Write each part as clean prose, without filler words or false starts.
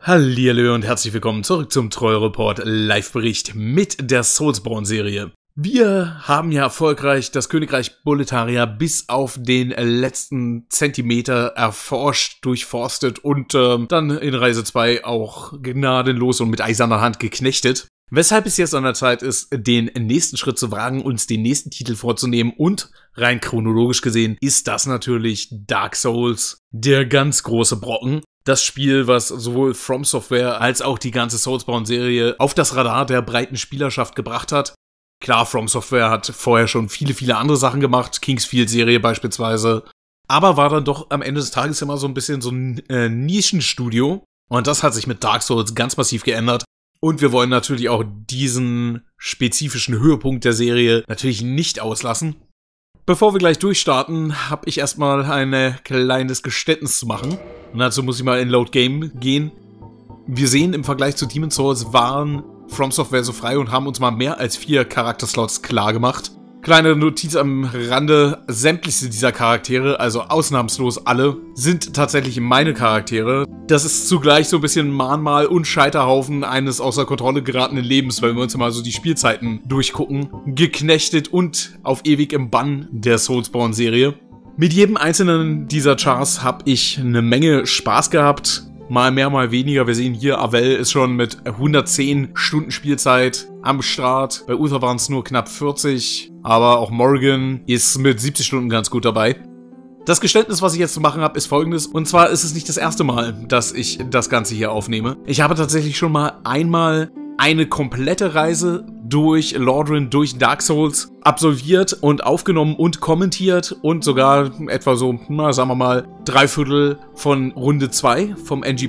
Hallihallo und herzlich willkommen zurück zum Trollreport Live-Bericht mit der Soulsborne-Serie. Wir haben ja erfolgreich das Königreich Boletaria bis auf den letzten Zentimeter erforscht, durchforstet und dann in Reise 2 auch gnadenlos und mit eiserner Hand geknechtet. Weshalb es jetzt an der Zeit ist, den nächsten Schritt zu wagen, uns den nächsten Titel vorzunehmen und rein chronologisch gesehen ist das natürlich Dark Souls, der ganz große Brocken. Das Spiel, was sowohl From Software als auch die ganze Soulsborne-Serie auf das Radar der breiten Spielerschaft gebracht hat. Klar, From Software hat vorher schon viele andere Sachen gemacht, Kingsfield-Serie beispielsweise, aber war dann doch am Ende des Tages immer so ein bisschen so ein Nischenstudio. Und das hat sich mit Dark Souls ganz massiv geändert. Und wir wollen natürlich auch diesen spezifischen Höhepunkt der Serie natürlich nicht auslassen. Bevor wir gleich durchstarten, habe ich erstmal ein kleines Geständnis zu machen. Und dazu muss ich mal in Load Game gehen. Wir sehen, im Vergleich zu Demon's Souls waren From Software so frei und haben uns mal mehr als 4 Charakterslots klar gemacht. Kleine Notiz am Rande, sämtliche dieser Charaktere, also ausnahmslos alle, sind tatsächlich meine Charaktere. Das ist zugleich so ein bisschen Mahnmal und Scheiterhaufen eines außer Kontrolle geratenen Lebens, weil wir uns mal so die Spielzeiten durchgucken. Geknechtet und auf ewig im Bann der Soulsborne-Serie. Mit jedem einzelnen dieser Chars habe ich eine Menge Spaß gehabt. Mal mehr, mal weniger. Wir sehen hier, Avell ist schon mit 110 Stunden Spielzeit am Start. Bei Uther waren es nur knapp 40. Aber auch Morgan ist mit 70 Stunden ganz gut dabei. Das Geständnis, was ich jetzt zu machen habe, ist folgendes. Und zwar ist es nicht das erste Mal, dass ich das Ganze hier aufnehme. Ich habe tatsächlich schon mal einmal eine komplette Reise durch Lordran, durch Dark Souls absolviert und aufgenommen und kommentiert und sogar etwa so, sagen wir mal, 3/4 von Runde 2 vom NG+.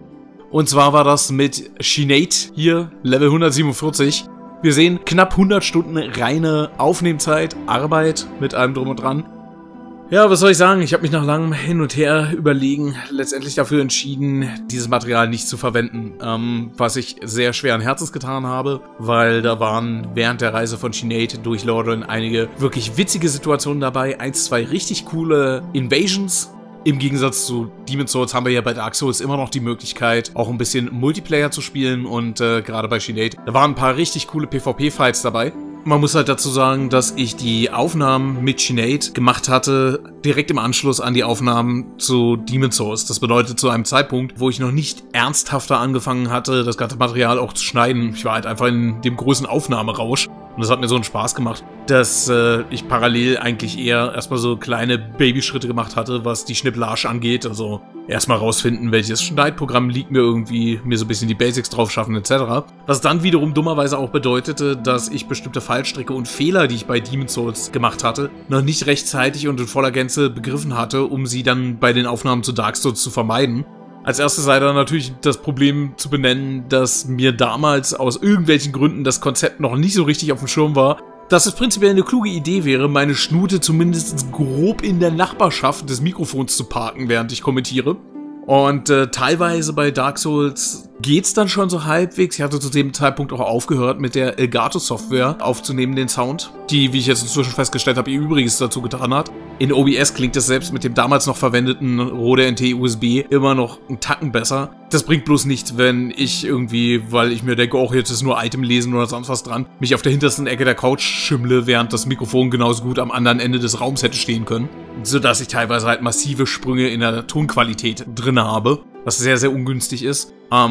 Und zwar war das mit Sinead hier, Level 147. Wir sehen knapp 100 Stunden reine Aufnehmzeit, Arbeit mit allem drum und dran. Ja, was soll ich sagen? Ich habe mich nach langem Hin und Her überlegen letztendlich dafür entschieden, dieses Material nicht zu verwenden, was ich sehr schweren Herzens getan habe, weil da waren während der Reise von Sinead durch Lordran einige wirklich witzige Situationen dabei, 1, 2 richtig coole Invasions. Im Gegensatz zu Demon's Souls haben wir ja bei Dark Souls immer noch die Möglichkeit, auch ein bisschen Multiplayer zu spielen und gerade bei Sinead, da waren ein paar richtig coole PvP-Fights dabei. Man muss halt dazu sagen, dass ich die Aufnahmen mit Sinead gemacht hatte, direkt im Anschluss an die Aufnahmen zu Demon's Souls. Das bedeutet zu einem Zeitpunkt, wo ich noch nicht ernsthafter angefangen hatte, das ganze Material auch zu schneiden. Ich war halt einfach in dem großen Aufnahmerausch. Und das hat mir so einen Spaß gemacht, dass ich parallel eigentlich eher erstmal so kleine Babyschritte gemacht hatte, was die Schnippelage angeht. Also erstmal rausfinden, welches Schneidprogramm liegt mir irgendwie, mir so ein bisschen die Basics drauf schaffen etc. Was dann wiederum dummerweise auch bedeutete, dass ich bestimmte Fallstricke und Fehler, die ich bei Demon's Souls gemacht hatte, noch nicht rechtzeitig und in voller Gänze begriffen hatte, um sie dann bei den Aufnahmen zu Dark Souls zu vermeiden. Als erstes sei da natürlich das Problem zu benennen, dass mir damals aus irgendwelchen Gründen das Konzept noch nicht so richtig auf dem Schirm war, dass es prinzipiell eine kluge Idee wäre, meine Schnute zumindest grob in der Nachbarschaft des Mikrofons zu parken, während ich kommentiere. Und teilweise bei Dark Souls geht's dann schon so halbwegs. Ich hatte zu dem Zeitpunkt auch aufgehört, mit der Elgato-Software aufzunehmen, den Sound, die, wie ich jetzt inzwischen festgestellt habe, ihr Übriges dazu getan hat. In OBS klingt es selbst mit dem damals noch verwendeten Rode NT USB immer noch einen Tacken besser. Das bringt bloß nichts, wenn ich irgendwie, weil ich mir denke, oh, jetzt ist nur Item lesen oder sonst was dran, mich auf der hintersten Ecke der Couch schimmle, während das Mikrofon genauso gut am anderen Ende des Raums hätte stehen können. Sodass ich teilweise halt massive Sprünge in der Tonqualität drin habe, was sehr, sehr ungünstig ist.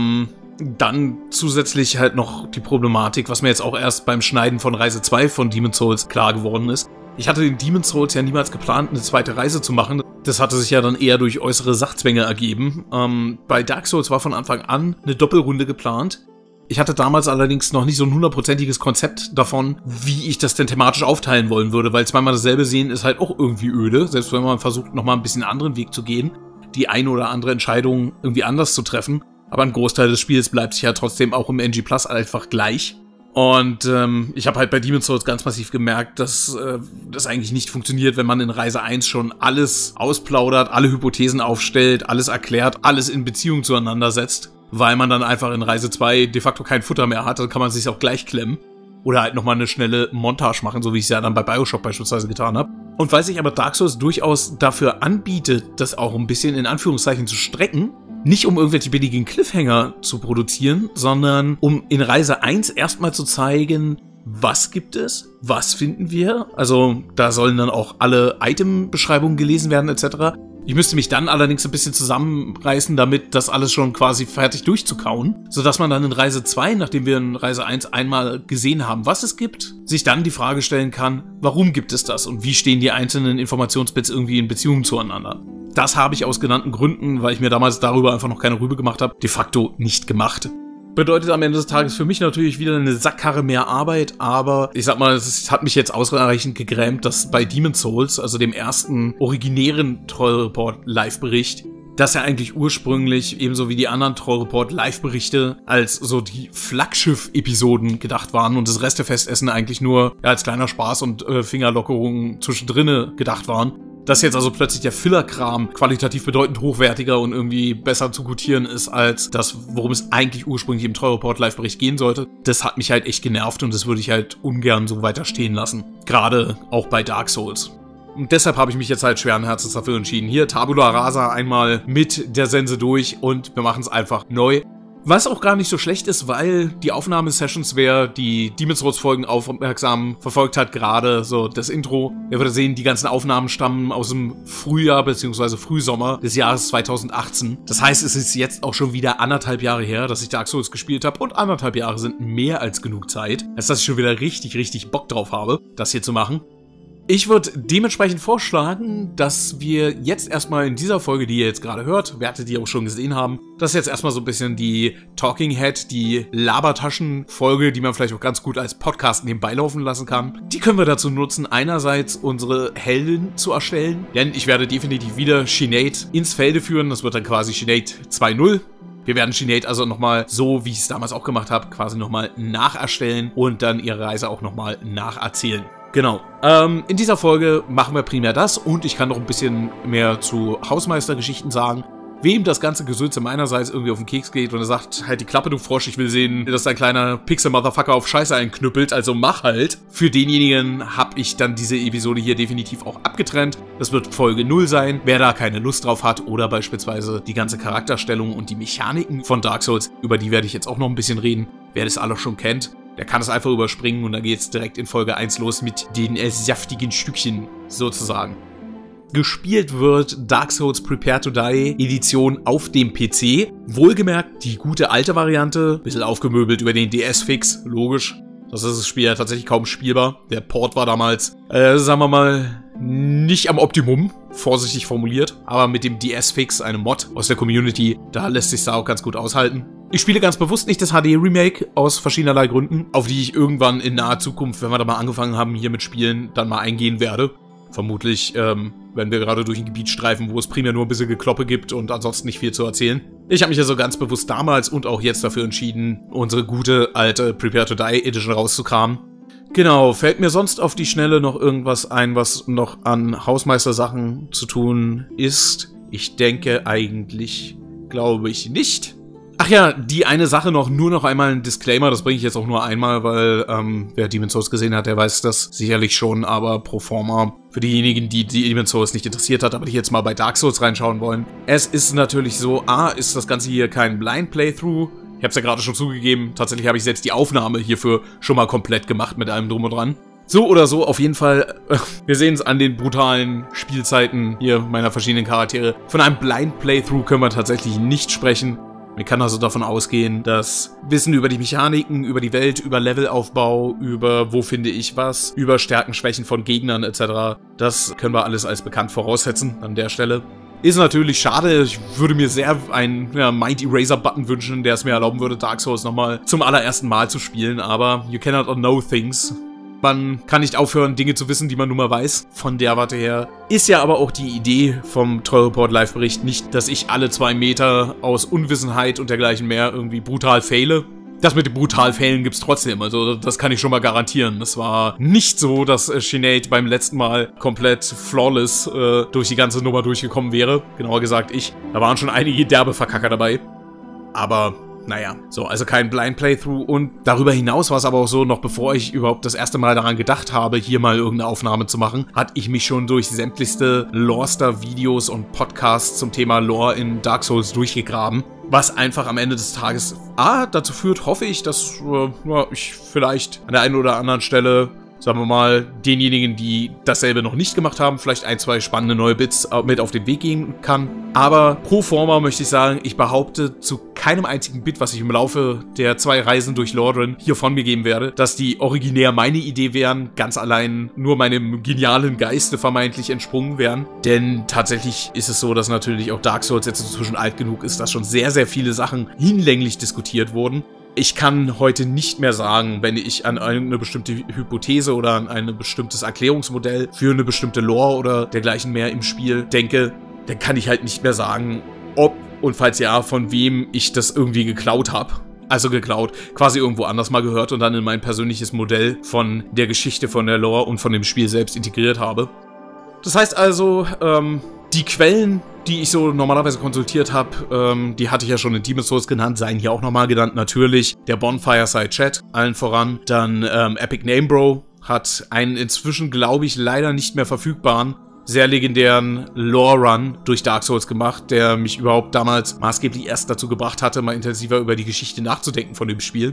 Dann zusätzlich halt noch die Problematik, was mir jetzt auch erst beim Schneiden von Reise 2 von Demon's Souls klar geworden ist. Ich hatte in Demon's Souls ja niemals geplant, eine zweite Reise zu machen. Das hatte sich ja dann eher durch äußere Sachzwänge ergeben. Bei Dark Souls war von Anfang an eine Doppelrunde geplant. Ich hatte damals allerdings noch nicht so ein 100%iges Konzept davon, wie ich das denn thematisch aufteilen wollen würde, weil zweimal dasselbe sehen ist halt auch irgendwie öde, selbst wenn man versucht, nochmal ein bisschen anderen Weg zu gehen, die eine oder andere Entscheidung irgendwie anders zu treffen. Aber ein Großteil des Spiels bleibt sich ja trotzdem auch im NG Plus einfach gleich. Und ich habe halt bei Demon's Souls ganz massiv gemerkt, dass das eigentlich nicht funktioniert, wenn man in Reise 1 schon alles ausplaudert, alle Hypothesen aufstellt, alles erklärt, alles in Beziehung zueinander setzt, weil man dann einfach in Reise 2 de facto kein Futter mehr hat, dann kann man sich auch gleich klemmen. Oder halt nochmal eine schnelle Montage machen, so wie ich es ja dann bei Bioshock beispielsweise getan habe. Und weil sich aber Dark Souls durchaus dafür anbietet, das auch ein bisschen in Anführungszeichen zu strecken, Nicht um irgendwelche billigen Cliffhanger zu produzieren, sondern um in Reise 1 erstmal zu zeigen, was gibt es, was finden wir. Also da sollen dann auch alle Item-Beschreibungen gelesen werden etc. Ich müsste mich dann allerdings ein bisschen zusammenreißen, damit das alles schon quasi fertig durchzukauen, sodass man dann in Reise 2, nachdem wir in Reise 1 einmal gesehen haben, was es gibt, sich dann die Frage stellen kann, warum gibt es das und wie stehen die einzelnen Informationsbits irgendwie in Beziehung zueinander. Das habe ich aus genannten Gründen, weil ich mir damals darüber einfach noch keine Rübe gemacht habe, de facto nicht gemacht. Bedeutet am Ende des Tages für mich natürlich wieder eine Sackkarre mehr Arbeit, aber ich sag mal, es hat mich jetzt ausreichend gegrämt, dass bei Demon's Souls, also dem ersten originären Trollreport-Live-Bericht, dass er eigentlich ursprünglich, ebenso wie die anderen Trollreport-Live-Berichte, als so die Flaggschiff-Episoden gedacht waren und das Restefestessen eigentlich nur als kleiner Spaß und Fingerlockerungen zwischendrinne gedacht waren. Dass jetzt also plötzlich der Filler-Kram qualitativ bedeutend hochwertiger und irgendwie besser zu gutieren ist, als das, worum es eigentlich ursprünglich im Trollreport-Live-Bericht gehen sollte, das hat mich halt echt genervt und das würde ich halt ungern so weiter stehen lassen. Gerade auch bei Dark Souls. Und deshalb habe ich mich jetzt halt schweren Herzens dafür entschieden. Hier, Tabula Rasa einmal mit der Sense durch und wir machen es einfach neu. Was auch gar nicht so schlecht ist, weil die Aufnahmesessions, wer die Demon's Souls Folgen aufmerksam verfolgt hat, gerade so das Intro, der würde sehen, die ganzen Aufnahmen stammen aus dem Frühjahr bzw. Frühsommer des Jahres 2018. Das heißt, es ist jetzt auch schon wieder 1,5 Jahre her, dass ich Dark Souls gespielt habe und 1,5 Jahre sind mehr als genug Zeit, als dass ich schon wieder richtig Bock drauf habe, das hier zu machen. Ich würde dementsprechend vorschlagen, dass wir jetzt erstmal in dieser Folge, die ihr jetzt gerade hört, werdet ihr auch schon gesehen haben, das ist jetzt erstmal so ein bisschen die Talking Head, die Labertaschen-Folge, die man vielleicht auch ganz gut als Podcast nebenbei laufen lassen kann. Die können wir dazu nutzen, einerseits unsere Heldin zu erstellen, denn ich werde definitiv wieder Sinead ins Felde führen, das wird dann quasi Sinead 2.0. Wir werden Sinead also nochmal, so wie ich es damals auch gemacht habe, quasi nochmal nacherstellen und dann ihre Reise auch nochmal nacherzählen. Genau. In dieser Folge machen wir primär das und ich kann noch ein bisschen mehr zu Hausmeistergeschichten sagen. Wem das ganze Gesülze meinerseits irgendwie auf den Keks geht und er sagt, halt die Klappe, du Frosch, ich will sehen, dass dein kleiner Pixel-Motherfucker auf Scheiße einknüppelt, also mach halt. Für denjenigen habe ich dann diese Episode hier definitiv auch abgetrennt. Das wird Folge 0 sein. Wer da keine Lust drauf hat oder beispielsweise die ganze Charakterstellung und die Mechaniken von Dark Souls, über die werde ich jetzt auch noch ein bisschen reden. Wer das alles schon kennt, der kann es einfach überspringen und dann geht's direkt in Folge 1 los mit den saftigen Stückchen sozusagen. Gespielt wird Dark Souls Prepare to Die Edition auf dem PC. Wohlgemerkt die gute alte Variante, bisschen aufgemöbelt über den DS-Fix, logisch. Das ist das Spiel ja tatsächlich kaum spielbar. Der Port war damals, sagen wir mal, nicht am Optimum, vorsichtig formuliert. Aber mit dem DS-Fix, einem Mod aus der Community, da lässt sich auch ganz gut aushalten. Ich spiele ganz bewusst nicht das HD-Remake aus verschiedenerlei Gründen, auf die ich irgendwann in naher Zukunft, wenn wir da mal angefangen haben hier mit Spielen, dann mal eingehen werde. Vermutlich, wenn wir gerade durch ein Gebiet streifen, wo es primär nur ein bisschen Gekloppe gibt und ansonsten nicht viel zu erzählen. Ich habe mich also ganz bewusst damals und auch jetzt dafür entschieden, unsere gute alte Prepare to Die Edition rauszukramen. Genau, fällt mir sonst auf die Schnelle noch irgendwas ein, was noch an Hausmeistersachen zu tun ist? Ich denke eigentlich, glaube ich nicht. Ach ja, die eine Sache noch, nur noch einmal ein Disclaimer, das bringe ich jetzt auch nur einmal, weil wer Demon's Souls gesehen hat, der weiß das sicherlich schon, aber pro forma für diejenigen, die Demon's Souls nicht interessiert hat, aber die jetzt mal bei Dark Souls reinschauen wollen. Es ist natürlich so, ist das Ganze hier kein Blind Playthrough. Ich habe es ja gerade schon zugegeben, tatsächlich habe ich selbst die Aufnahme hierfür schon mal komplett gemacht mit allem drum und dran. So oder so, auf jeden Fall, wir sehen es an den brutalen Spielzeiten hier meiner verschiedenen Charaktere. Von einem Blind Playthrough können wir tatsächlich nicht sprechen. Man kann also davon ausgehen, dass Wissen über die Mechaniken, über die Welt, über Levelaufbau, über wo finde ich was, über Stärken, Schwächen von Gegnern etc., das können wir alles als bekannt voraussetzen an der Stelle. Ist natürlich schade, ich würde mir sehr einen Mind Eraser Button wünschen, der es mir erlauben würde, Dark Souls nochmal zum allerersten Mal zu spielen, aber you cannot unknow things. Man kann nicht aufhören, Dinge zu wissen, die man nun mal weiß. Von der Warte her ist ja aber auch die Idee vom Trollreport Live-Bericht nicht, dass ich alle 2 Meter aus Unwissenheit und dergleichen mehr irgendwie brutal faile. Das mit dem brutal failen gibt's trotzdem, also das kann ich schon mal garantieren. Es war nicht so, dass Sinead beim letzten Mal komplett flawless durch die ganze Nummer durchgekommen wäre. Genauer gesagt ich. Da waren schon einige derbe Verkacker dabei. Aber naja, so, also kein Blind Playthrough. Und darüber hinaus war es aber auch so, noch bevor ich überhaupt das erste Mal daran gedacht habe, hier mal irgendeine Aufnahme zu machen, hatte ich mich schon durch sämtlichste Lore-Star-Videos und Podcasts zum Thema Lore in Dark Souls durchgegraben. Was einfach am Ende des Tages dazu führt, hoffe ich, dass ich vielleicht an der einen oder anderen Stelle, sagen wir mal, denjenigen, die dasselbe noch nicht gemacht haben, vielleicht ein, zwei spannende neue Bits mit auf den Weg gehen kann. Aber pro forma möchte ich sagen, ich behaupte zu keinem einzigen Bit, was ich im Laufe der 2 Reisen durch Lordran hier von mir geben werde, dass die originär meine Idee wären, ganz allein nur meinem genialen Geiste vermeintlich entsprungen wären. Denn tatsächlich ist es so, dass natürlich auch Dark Souls jetzt inzwischen alt genug ist, dass schon sehr, sehr viele Sachen hinlänglich diskutiert wurden. Ich kann heute nicht mehr sagen, wenn ich an eine bestimmte Hypothese oder an ein bestimmtes Erklärungsmodell für eine bestimmte Lore oder dergleichen mehr im Spiel denke, dann kann ich halt nicht mehr sagen, ob und falls ja, von wem ich das irgendwie geklaut habe. Also geklaut, quasi irgendwo anders mal gehört und dann in mein persönliches Modell von der Geschichte, von der Lore und von dem Spiel selbst integriert habe. Das heißt also, die Quellen, die ich so normalerweise konsultiert habe, die hatte ich ja schon in Demon's Souls genannt, seien hier auch nochmal genannt. Natürlich der Bonfireside Chat, allen voran. Dann Epic Namebro hat einen inzwischen, glaube ich, leider nicht mehr verfügbaren, sehr legendären Lore-Run durch Dark Souls gemacht, der mich überhaupt damals maßgeblich erst dazu gebracht hatte, mal intensiver über die Geschichte nachzudenken von dem Spiel.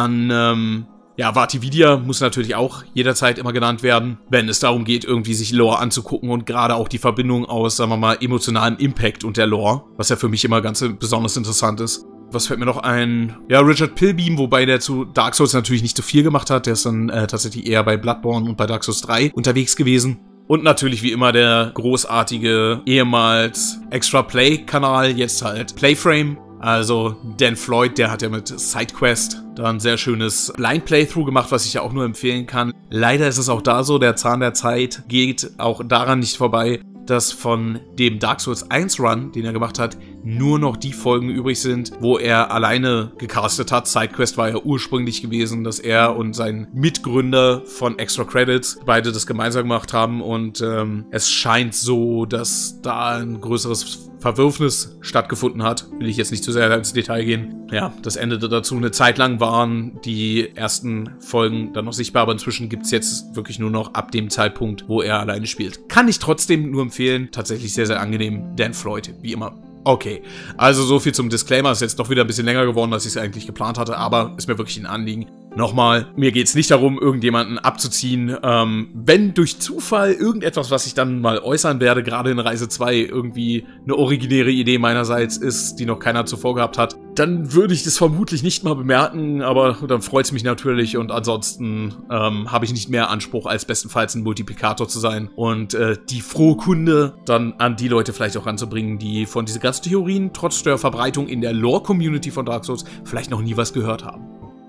Dann, ja, Vatividia muss natürlich auch jederzeit immer genannt werden, wenn es darum geht, irgendwie sich Lore anzugucken und gerade auch die Verbindung aus, sagen wir mal, emotionalem Impact und der Lore, was ja für mich immer ganz besonders interessant ist. Was fällt mir noch ein? Ja, Richard Pilbeam, wobei der zu Dark Souls natürlich nicht so viel gemacht hat. Der ist dann tatsächlich eher bei Bloodborne und bei Dark Souls 3 unterwegs gewesen. Und natürlich wie immer der großartige, ehemals Extra Play-Kanal, jetzt halt Playframe. Also Dan Floyd, der hat ja mit SideQuest da ein sehr schönes Blind Playthrough gemacht, was ich ja auch nur empfehlen kann. Leider ist es auch da so, der Zahn der Zeit geht auch daran nicht vorbei, dass von dem Dark Souls 1 Run, den er gemacht hat, nur noch die Folgen übrig sind, wo er alleine gecastet hat. SideQuest war ja ursprünglich gewesen, dass er und sein Mitgründer von Extra Credits beide das gemeinsam gemacht haben und es scheint so, dass da ein größeres Verwürfnis stattgefunden hat. Will ich jetzt nicht zu sehr ins Detail gehen. Ja, das endete dazu. Eine Zeit lang waren die ersten Folgen dann noch sichtbar, aber inzwischen gibt es jetzt wirklich nur noch ab dem Zeitpunkt, wo er alleine spielt. Kann ich trotzdem nur empfehlen. Tatsächlich sehr, sehr angenehm. Dan Floyd, wie immer. Okay, also so viel zum Disclaimer. Ist jetzt doch wieder ein bisschen länger geworden, als ich es eigentlich geplant hatte, aber ist mir wirklich ein Anliegen. Nochmal, mir geht es nicht darum, irgendjemanden abzuziehen. Wenn durch Zufall irgendetwas, was ich dann mal äußern werde, gerade in Reise 2 irgendwie eine originäre Idee meinerseits ist, die noch keiner zuvor gehabt hat, dann würde ich das vermutlich nicht mal bemerken, aber dann freut es mich natürlich und ansonsten habe ich nicht mehr Anspruch, als bestenfalls ein Multiplikator zu sein und die frohe Kunde dann an die Leute vielleicht auch ranzubringen, die von diesen ganzen Theorien trotz der Verbreitung in der Lore-Community von Dark Souls vielleicht noch nie was gehört haben.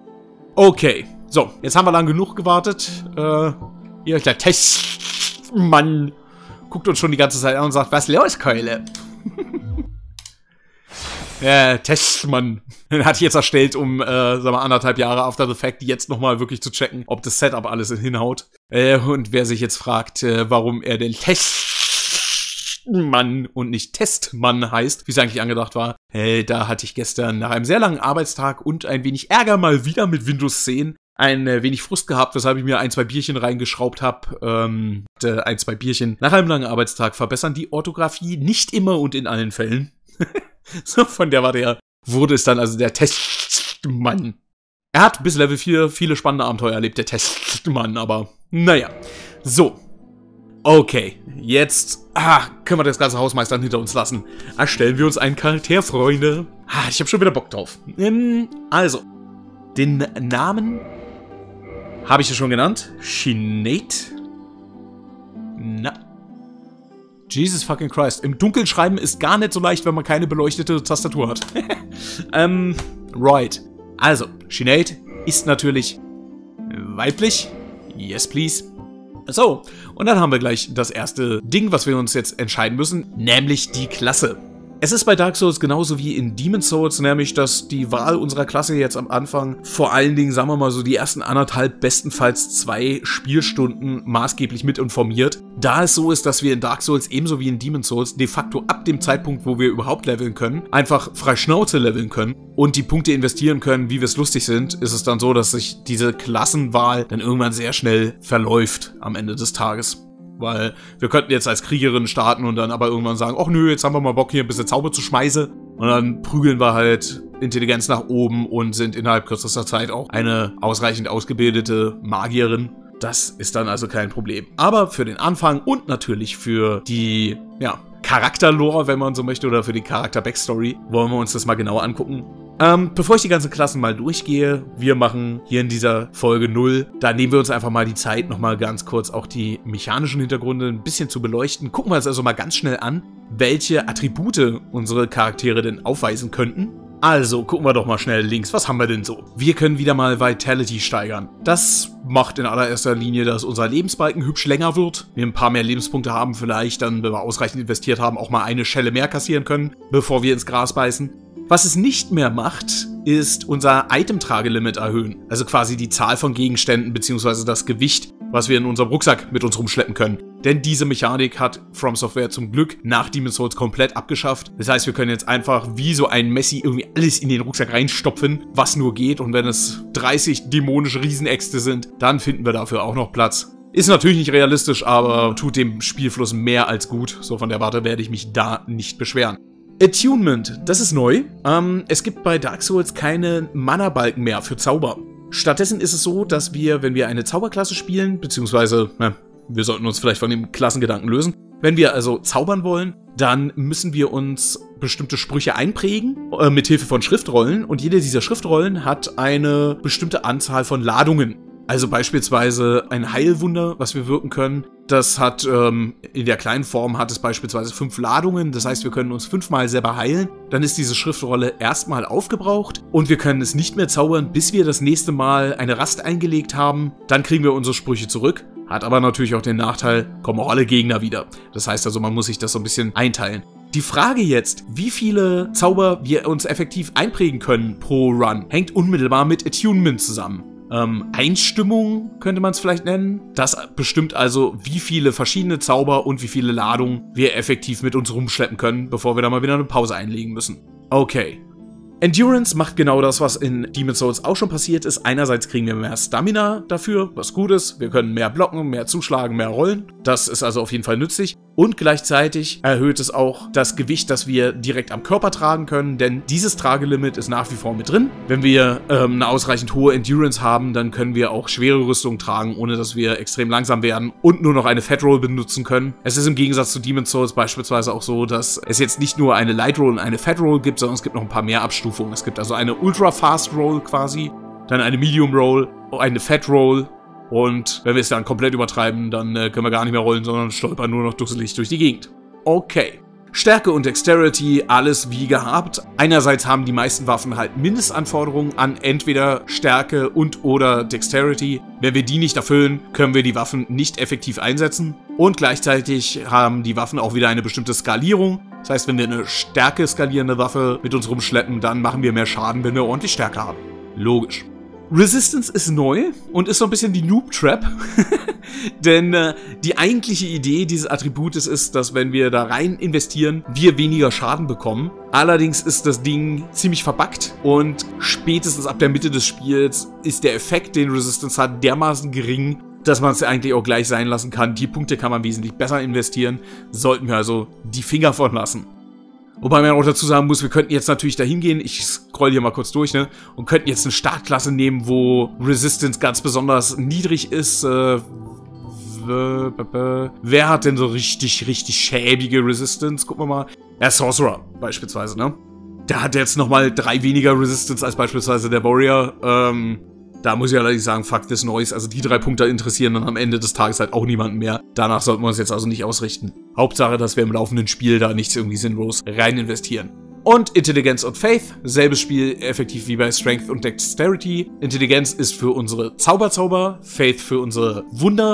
Okay, so, jetzt haben wir lang genug gewartet. Hier ist der Testmann. Guckt uns schon die ganze Zeit an und sagt, was los, Keule? Testmann. Den hatte ich jetzt erstellt, um, sagen wir, 1,5 Jahre after the fact, jetzt nochmal wirklich zu checken, ob das Setup alles hinhaut. Und wer sich jetzt fragt, warum er den Testmann und nicht Testmann heißt, wie es eigentlich angedacht war, da hatte ich gestern nach einem sehr langen Arbeitstag und ein wenig Ärger mal wieder mit Windows 10 ein wenig Frust gehabt, weshalb ich mir 1, 2 Bierchen reingeschraubt habe. 1, 2 Bierchen nach einem langen Arbeitstag verbessern die Orthographie nicht immer und in allen Fällen. So, von der wurde es dann also der Testmann. Er hat bis Level 4 viele spannende Abenteuer erlebt, der Testmann, aber naja. So. Okay, jetzt können wir das ganze Hausmeistern hinter uns lassen. Erstellen wir uns einen Charakter, Freunde. Ich habe schon wieder Bock drauf. Also, den Namen habe ich ja schon genannt. Sinead. Na. Jesus fucking Christ. Im Dunkeln schreiben ist gar nicht so leicht, wenn man keine beleuchtete Tastatur hat. Right. Also, Sinead ist natürlich weiblich. Yes, please. So, und dann haben wir gleich das erste Ding, was wir uns jetzt entscheiden müssen, nämlich die Klasse. Es ist bei Dark Souls genauso wie in Demon's Souls, nämlich, dass die Wahl unserer Klasse jetzt am Anfang vor allen Dingen, sagen wir mal so, die ersten 1,5, bestenfalls 2 Spielstunden maßgeblich mit informiert. Da es so ist, dass wir in Dark Souls ebenso wie in Demon's Souls de facto ab dem Zeitpunkt, wo wir überhaupt leveln können, einfach frei Schnauze leveln können und die Punkte investieren können, wie wir es lustig sind, ist es dann so, dass sich diese Klassenwahl dann irgendwann sehr schnell verläuft am Ende des Tages. Weil wir könnten jetzt als Kriegerin starten und dann aber irgendwann sagen, ach nö, jetzt haben wir mal Bock, hier ein bisschen Zauber zu schmeißen. Und dann prügeln wir halt Intelligenz nach oben und sind innerhalb kürzester Zeit auch eine ausreichend ausgebildete Magierin. Das ist dann also kein Problem. Aber für den Anfang und natürlich für die, ja, Charakterlore, wenn man so möchte, oder für die Charakter-Backstory, wollen wir uns das mal genauer angucken. Bevor ich die ganzen Klassen mal durchgehe, wir machen hier in dieser Folge 0, da nehmen wir uns einfach mal die Zeit, nochmal ganz kurz auch die mechanischen Hintergründe ein bisschen zu beleuchten. Gucken wir uns also mal ganz schnell an, welche Attribute unsere Charaktere denn aufweisen könnten. Also, gucken wir doch mal schnell links. Was haben wir denn so? Wir können wieder mal Vitality steigern. Das macht in allererster Linie, dass unser Lebensbalken hübsch länger wird. Wir ein paar mehr Lebenspunkte haben, vielleicht dann, wenn wir ausreichend investiert haben, auch mal eine Schelle mehr kassieren können, bevor wir ins Gras beißen. Was es nicht mehr macht, ist unser Item-Tragelimit erhöhen. Also quasi die Zahl von Gegenständen bzw. das Gewicht, was wir in unserem Rucksack mit uns rumschleppen können. Denn diese Mechanik hat From Software zum Glück nach Demon's Souls komplett abgeschafft. Das heißt, wir können jetzt einfach wie so ein Messi irgendwie alles in den Rucksack reinstopfen, was nur geht. Und wenn es 30 dämonische Riesenäxte sind, dann finden wir dafür auch noch Platz. Ist natürlich nicht realistisch, aber tut dem Spielfluss mehr als gut. So von der Warte werde ich mich da nicht beschweren. Attunement, das ist neu. Es gibt bei Dark Souls keine Mana-Balken mehr für Zauber. Stattdessen ist es so, dass wir, wenn wir eine Zauberklasse spielen, beziehungsweise, wir sollten uns vielleicht von dem Klassengedanken lösen, wenn wir also zaubern wollen, dann müssen wir uns bestimmte Sprüche einprägen, mit Hilfe von Schriftrollen, und jede dieser Schriftrollen hat eine bestimmte Anzahl von Ladungen. Also beispielsweise ein Heilwunder, was wir wirken können, das hat, in der kleinen Form hat es beispielsweise 5 Ladungen, das heißt, wir können uns 5-mal selber heilen, dann ist diese Schriftrolle erstmal aufgebraucht und wir können es nicht mehr zaubern, bis wir das nächste Mal eine Rast eingelegt haben, dann kriegen wir unsere Sprüche zurück, hat aber natürlich auch den Nachteil, kommen auch alle Gegner wieder. Das heißt also, man muss sich das so ein bisschen einteilen. Die Frage jetzt, wie viele Zauber wir uns effektiv einprägen können pro Run, hängt unmittelbar mit Attunement zusammen. Einstimmung könnte man es vielleicht nennen. Das bestimmt also, wie viele verschiedene Zauber und wie viele Ladungen wir effektiv mit uns rumschleppen können, bevor wir da mal wieder eine Pause einlegen müssen. Okay. Endurance macht genau das, was in Demon's Souls auch schon passiert ist. Einerseits kriegen wir mehr Stamina dafür, was gut ist. Wir können mehr blocken, mehr zuschlagen, mehr rollen. Das ist also auf jeden Fall nützlich. Und gleichzeitig erhöht es auch das Gewicht, das wir direkt am Körper tragen können, denn dieses Tragelimit ist nach wie vor mit drin. Wenn wir eine ausreichend hohe Endurance haben, dann können wir auch schwere Rüstung tragen, ohne dass wir extrem langsam werden und nur noch eine Fat Roll benutzen können. Es ist im Gegensatz zu Demon's Souls beispielsweise auch so, dass es jetzt nicht nur eine Light Roll und eine Fat Roll gibt, sondern es gibt noch ein paar mehr Abstufungen. Es gibt also eine Ultra Fast Roll quasi, dann eine Medium Roll, eine Fat Roll. Und wenn wir es dann komplett übertreiben, dann können wir gar nicht mehr rollen, sondern stolpern nur noch dusselig durch die Gegend. Okay. Stärke und Dexterity, alles wie gehabt. Einerseits haben die meisten Waffen halt Mindestanforderungen an entweder Stärke und oder Dexterity. Wenn wir die nicht erfüllen, können wir die Waffen nicht effektiv einsetzen. Und gleichzeitig haben die Waffen auch wieder eine bestimmte Skalierung. Das heißt, wenn wir eine Stärke skalierende Waffe mit uns rumschleppen, dann machen wir mehr Schaden, wenn wir ordentlich Stärke haben. Logisch. Resistance ist neu und ist so ein bisschen die Noob-Trap, denn die eigentliche Idee dieses Attributes ist, dass wenn wir da rein investieren, wir weniger Schaden bekommen. Allerdings ist das Ding ziemlich verbuggt und spätestens ab der Mitte des Spiels ist der Effekt, den Resistance hat, dermaßen gering, dass man es eigentlich auch gleich sein lassen kann. Die Punkte kann man wesentlich besser investieren, sollten wir also die Finger von lassen. Wobei man auch dazu sagen muss, wir könnten jetzt natürlich dahin gehen, ich scroll hier mal kurz durch, ne, und könnten jetzt eine Startklasse nehmen, wo Resistance ganz besonders niedrig ist. Wer hat denn so richtig schäbige Resistance? Gucken wir mal. Ja, Sorcerer beispielsweise, ne? Der hat jetzt nochmal 3 weniger Resistance als beispielsweise der Warrior. Da muss ich allerdings sagen, fuck this noise. Also die 3 Punkte interessieren dann am Ende des Tages halt auch niemanden mehr. Danach sollten wir uns jetzt also nicht ausrichten. Hauptsache, dass wir im laufenden Spiel da nichts irgendwie sinnlos rein investieren. Und Intelligenz und Faith. Selbes Spiel, effektiv wie bei Strength und Dexterity. Intelligenz ist für unsere Zauber, Faith für unsere Wunder.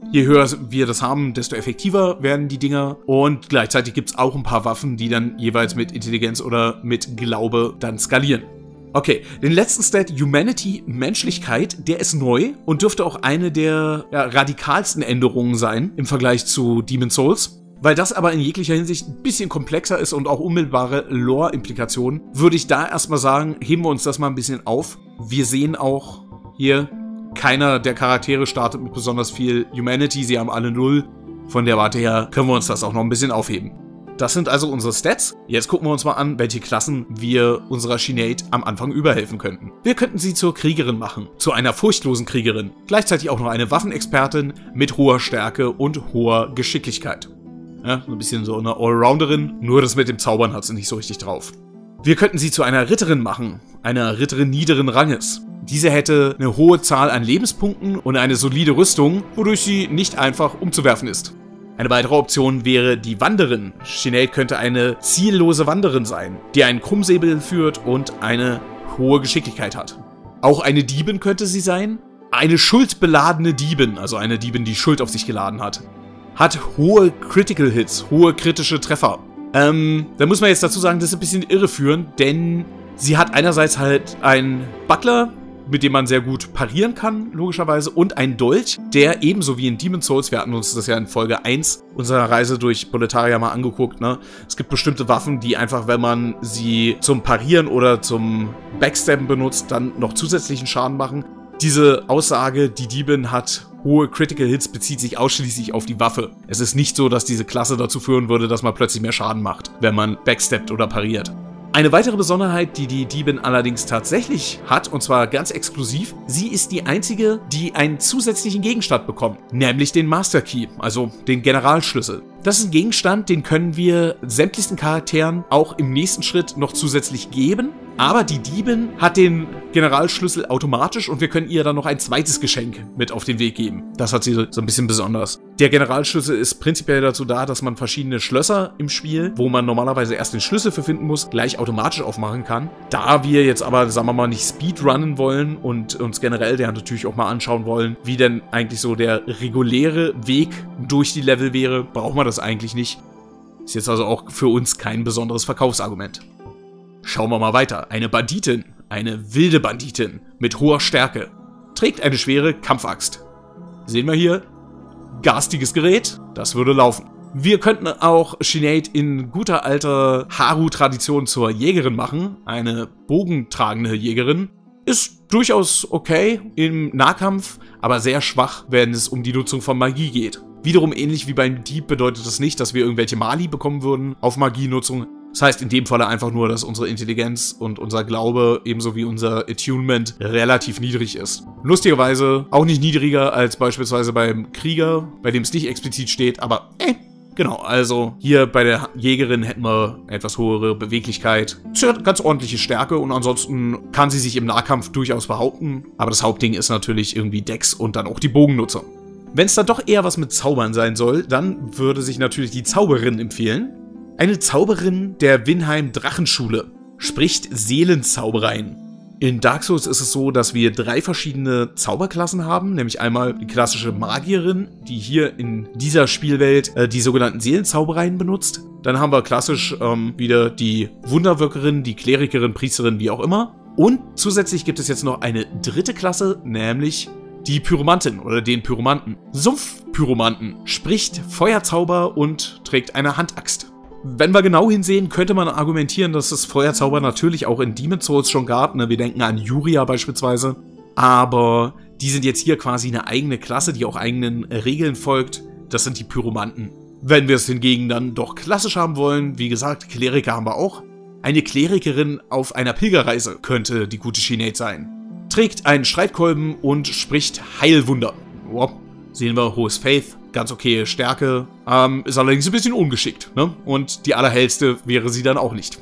Je höher wir das haben, desto effektiver werden die Dinger. Und gleichzeitig gibt es auch ein paar Waffen, die dann jeweils mit Intelligenz oder mit Glaube dann skalieren. Okay, den letzten Stat, Humanity, Menschlichkeit, der ist neu und dürfte auch eine der radikalsten Änderungen sein im Vergleich zu Demon's Souls. Weil das aber in jeglicher Hinsicht ein bisschen komplexer ist und auch unmittelbare Lore-Implikationen, würde ich da erstmal sagen, heben wir uns das mal ein bisschen auf. Wir sehen auch hier, keiner der Charaktere startet mit besonders viel Humanity, sie haben alle 0. Von der Warte her können wir uns das auch noch ein bisschen aufheben. Das sind also unsere Stats. Jetzt gucken wir uns mal an, welche Klassen wir unserer Sinead am Anfang überhelfen könnten. Wir könnten sie zur Kriegerin machen, zu einer furchtlosen Kriegerin. Gleichzeitig auch noch eine Waffenexpertin mit hoher Stärke und hoher Geschicklichkeit. Ja, so ein bisschen so eine Allrounderin, nur das mit dem Zaubern hat sie nicht so richtig drauf. Wir könnten sie zu einer Ritterin machen, einer Ritterin niederen Ranges. Diese hätte eine hohe Zahl an Lebenspunkten und eine solide Rüstung, wodurch sie nicht einfach umzuwerfen ist. Eine weitere Option wäre die Wanderin. Sinead könnte eine ziellose Wanderin sein, die einen Krummsäbel führt und eine hohe Geschicklichkeit hat. Auch eine Diebin könnte sie sein. Eine schuldbeladene Diebin, also eine Diebin, die Schuld auf sich geladen hat. Hat hohe Critical Hits, hohe kritische Treffer. Da muss man jetzt dazu sagen, das ist ein bisschen irreführend, denn sie hat einerseits halt einen Butler, mit dem man sehr gut parieren kann, logischerweise, und ein Dolch, der ebenso wie in Demon's Souls, wir hatten uns das ja in Folge 1 unserer Reise durch Boletaria mal angeguckt, ne? Es gibt bestimmte Waffen, die einfach, wenn man sie zum Parieren oder zum Backstabben benutzt, dann noch zusätzlichen Schaden machen. Diese Aussage, die Diebin hat hohe Critical Hits, bezieht sich ausschließlich auf die Waffe. Es ist nicht so, dass diese Klasse dazu führen würde, dass man plötzlich mehr Schaden macht, wenn man backstabbt oder pariert. Eine weitere Besonderheit, die die Diebin allerdings tatsächlich hat, und zwar ganz exklusiv, sie ist die einzige, die einen zusätzlichen Gegenstand bekommt, nämlich den Master Key, also den Generalschlüssel. Das ist ein Gegenstand, den können wir sämtlichen Charakteren auch im nächsten Schritt noch zusätzlich geben, aber die Diebin hat den Generalschlüssel automatisch und wir können ihr dann noch ein zweites Geschenk mit auf den Weg geben. Das hat sie so ein bisschen besonders. Der Generalschlüssel ist prinzipiell dazu da, dass man verschiedene Schlösser im Spiel, wo man normalerweise erst den Schlüssel für finden muss, gleich automatisch aufmachen kann. Da wir jetzt aber, sagen wir mal, nicht Speedrunnen wollen und uns generell ja natürlich auch mal anschauen wollen, wie denn eigentlich so der reguläre Weg durch die Level wäre, braucht man das eigentlich nicht. Ist jetzt also auch für uns kein besonderes Verkaufsargument. Schauen wir mal weiter. Eine Banditin, eine wilde Banditin mit hoher Stärke, trägt eine schwere Kampfaxt. Sehen wir hier, garstiges Gerät, das würde laufen. Wir könnten auch Sinead in guter alter Haru-Tradition zur Jägerin machen. Eine bogentragende Jägerin. Ist durchaus okay im Nahkampf, aber sehr schwach, wenn es um die Nutzung von Magie geht. Wiederum ähnlich wie beim Dieb bedeutet das nicht, dass wir irgendwelche Mali bekommen würden auf Magienutzung. Das heißt in dem Falle einfach nur, dass unsere Intelligenz und unser Glaube ebenso wie unser Attunement relativ niedrig ist. Lustigerweise auch nicht niedriger als beispielsweise beim Krieger, bei dem es nicht explizit steht, aber genau, also hier bei der Jägerin hätten wir etwas höhere Beweglichkeit, ganz ordentliche Stärke und ansonsten kann sie sich im Nahkampf durchaus behaupten, aber das Hauptding ist natürlich irgendwie Dex und dann auch die Bogennutzung. Wenn es dann doch eher was mit Zaubern sein soll, dann würde sich natürlich die Zauberin empfehlen. Eine Zauberin der Vinheim Drachenschule spricht Seelenzaubereien. In Dark Souls ist es so, dass wir 3 verschiedene Zauberklassen haben, nämlich einmal die klassische Magierin, die hier in dieser Spielwelt die sogenannten Seelenzaubereien benutzt. Dann haben wir klassisch wieder die Wunderwirkerin, die Klerikerin, Priesterin, wie auch immer. Und zusätzlich gibt es jetzt noch eine 3. Klasse, nämlich die Pyromantin oder den Pyromanten. Sumpfpyromanten spricht Feuerzauber und trägt eine Handaxt. Wenn wir genau hinsehen, könnte man argumentieren, dass es Feuerzauber natürlich auch in Demon's Souls schon gab. Ne? Wir denken an Yuria beispielsweise. Aber die sind jetzt hier quasi eine eigene Klasse, die auch eigenen Regeln folgt. Das sind die Pyromanten. Wenn wir es hingegen dann doch klassisch haben wollen, wie gesagt, Kleriker haben wir auch. Eine Klerikerin auf einer Pilgerreise könnte die gute Sinead sein. Trägt einen Streitkolben und spricht Heilwunder. Wow. Sehen wir hohes Faith, ganz okay Stärke, ist allerdings ein bisschen ungeschickt, ne? Und die allerhellste wäre sie dann auch nicht.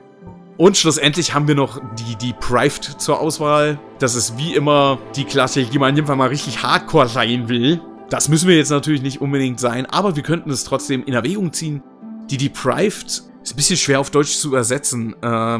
Und schlussendlich haben wir noch die Prived zur Auswahl. Das ist wie immer die Klasse, die man einfach mal richtig hardcore sein will. Das müssen wir jetzt natürlich nicht unbedingt sein, aber wir könnten es trotzdem in Erwägung ziehen. Die Deprived Ist ein bisschen schwer auf Deutsch zu übersetzen.